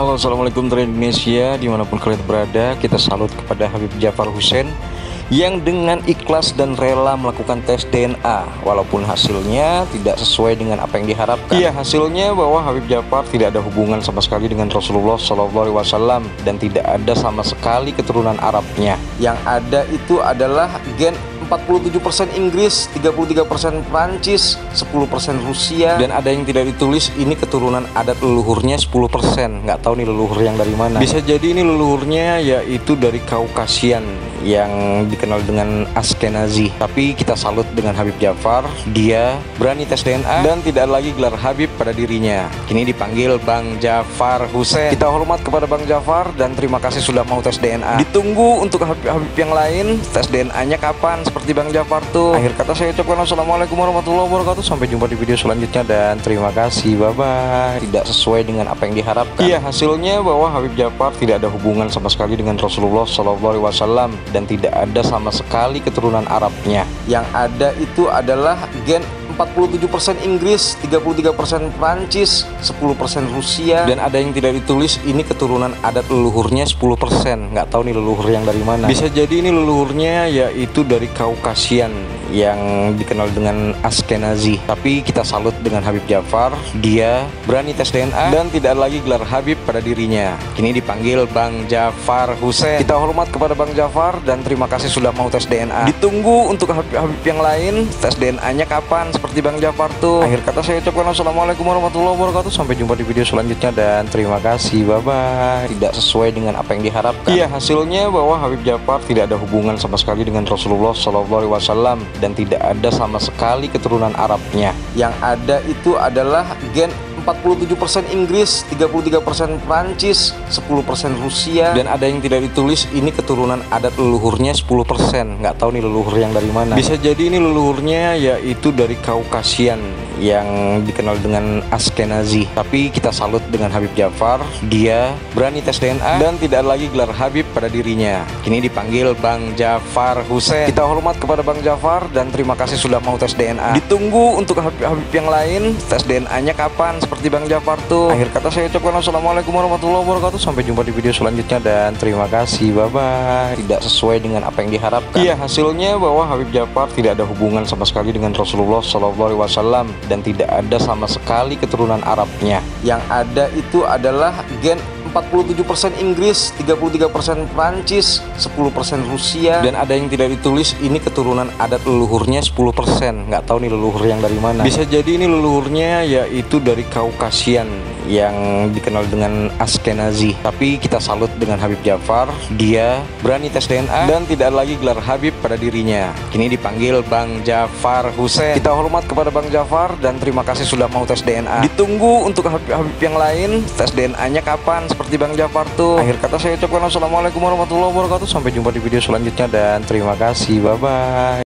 Halo, assalamualaikum dari Indonesia, dimanapun kalian berada. Kita salut kepada Habib Djafar Hussein yang dengan ikhlas dan rela melakukan tes DNA walaupun hasilnya tidak sesuai dengan apa yang diharapkan. Iya, hasilnya bahwa Habib Djafar tidak ada hubungan sama sekali dengan Rasulullah SAW dan tidak ada sama sekali keturunan Arabnya. Yang ada itu adalah gen 47% Inggris, 33% Prancis, 10% Rusia, dan ada yang tidak ditulis ini keturunan adat leluhurnya 10%. Nggak tahu nih leluhur yang dari mana. Bisa jadi ini leluhurnya yaitu dari Kaukasian yang dikenal dengan Askenazi. Tapi kita salut dengan Habib Djafar, dia berani tes DNA dan tidak lagi gelar Habib pada dirinya. Kini dipanggil Bang Djafar Hussein. Kita hormat kepada Bang Djafar dan terima kasih sudah mau tes DNA. Ditunggu untuk Habib-Habib yang lain, tes DNA-nya kapan? Seperti Bang Djafar tuh. Akhir kata saya ucapkan wassalamualaikum warahmatullahi wabarakatuh. Sampai jumpa di video selanjutnya dan terima kasih. Bye bye. Tidak sesuai dengan apa yang diharapkan. Iya, hasilnya bahwa Habib Djafar tidak ada hubungan sama sekali dengan Rasulullah SAW dan tidak ada sama sekali keturunan Arabnya. Yang ada itu adalah gen 47% Inggris, 33% Prancis, 10% Rusia, dan ada yang tidak ditulis ini keturunan adat leluhurnya 10%. Nggak tahu nih leluhur yang dari mana. Bisa jadi ini leluhurnya yaitu dari Kaukasian yang dikenal dengan Askenazi. Tapi kita salut dengan Habib Djafar, dia berani tes DNA dan tidak lagi gelar Habib pada dirinya. Kini dipanggil Bang Djafar Hussein. Kita hormat kepada Bang Djafar dan terima kasih sudah mau tes DNA. Ditunggu untuk Habib-Habib yang lain, tes DNA-nya kapan? Seperti Bang Djafar tuh. Akhir kata saya ucapkan wassalamualaikum warahmatullahi wabarakatuh. Sampai jumpa di video selanjutnya dan terima kasih. Bye bye. Tidak sesuai dengan apa yang diharapkan. Iya, hasilnya bahwa Habib Djafar tidak ada hubungan sama sekali dengan Rasulullah SAW dan tidak ada sama sekali keturunan Arabnya. Yang ada itu adalah gen 47% Inggris, 33% Prancis, 10% Rusia, dan ada yang tidak ditulis ini keturunan adat leluhurnya 10%. Nggak tahu nih leluhur yang dari mana. Bisa jadi ini leluhurnya yaitu dari Kaukasian yang dikenal dengan Askenazi. Tapi kita salut dengan Habib Djafar, dia berani tes DNA dan tidak lagi gelar Habib pada dirinya. Kini dipanggil Bang Djafar Hussein. Kita hormat kepada Bang Djafar dan terima kasih sudah mau tes DNA. Ditunggu untuk Habib yang lain, tes DNA-nya kapan? Seperti Bang Djafar tuh. Akhir kata saya ucapkan wassalamualaikum warahmatullahi wabarakatuh. Sampai jumpa di video selanjutnya dan terima kasih. Bye bye. Tidak sesuai dengan apa yang diharapkan. Iya, hasilnya bahwa Habib Djafar tidak ada hubungan sama sekali dengan Rasulullah SAW dan tidak ada sama sekali keturunan Arabnya. Yang ada itu adalah gen 47% Inggris, 33% Prancis, 10% Rusia, dan ada yang tidak ditulis ini keturunan adat leluhurnya 10%. Nggak tahu nih leluhur yang dari mana. Bisa jadi ini leluhurnya yaitu dari Kaukasian yang dikenal dengan Askenazi. Tapi kita salut dengan Habib Djafar, dia berani tes DNA dan tidak lagi gelar Habib pada dirinya. Kini dipanggil Bang Djafar Hussein. Kita hormat kepada Bang Djafar dan terima kasih sudah mau tes DNA. Ditunggu untuk Habib yang lain, tes DNA-nya kapan? Seperti Bang Djafar tuh. Akhir kata saya ucapkan wassalamualaikum warahmatullahi wabarakatuh. Sampai jumpa di video selanjutnya dan terima kasih. Bye bye.